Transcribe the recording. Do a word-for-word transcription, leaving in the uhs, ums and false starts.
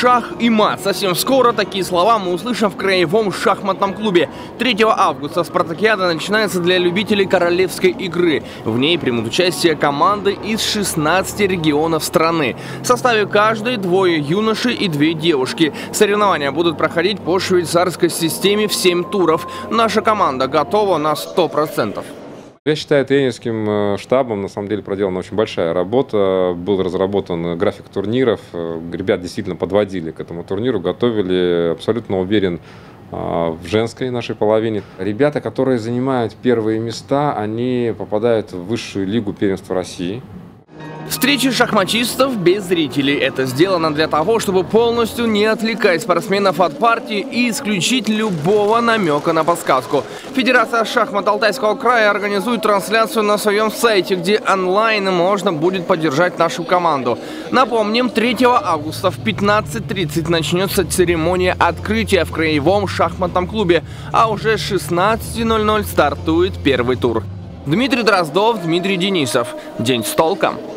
шах и мат. Совсем скоро такие слова мы услышим в краевом шахматном клубе. третьего августа спартакиада начинается для любителей королевской игры. В ней примут участие команды из шестнадцати регионов страны. В составе каждой двое юношей и две девушки. Соревнования будут проходить по швейцарской системе в семь туров. Наша команда готова на сто процентов. Я считаю, тренерским штабом на самом деле проделана очень большая работа. Был разработан график турниров. Ребят действительно подводили к этому турниру, готовили, абсолютно уверен, в женской нашей половине. Ребята, которые занимают первые места, они попадают в высшую лигу первенства России. Встречи шахматистов без зрителей. Это сделано для того, чтобы полностью не отвлекать спортсменов от партии и исключить любого намека на подсказку. Федерация шахмат Алтайского края организует трансляцию на своем сайте, где онлайн можно будет поддержать нашу команду. Напомним, третьего августа в пятнадцать тридцать начнется церемония открытия в краевом шахматном клубе, а уже с шестнадцати ноль-ноль стартует первый тур. Дмитрий Дроздов, Дмитрий Денисов. День с толком.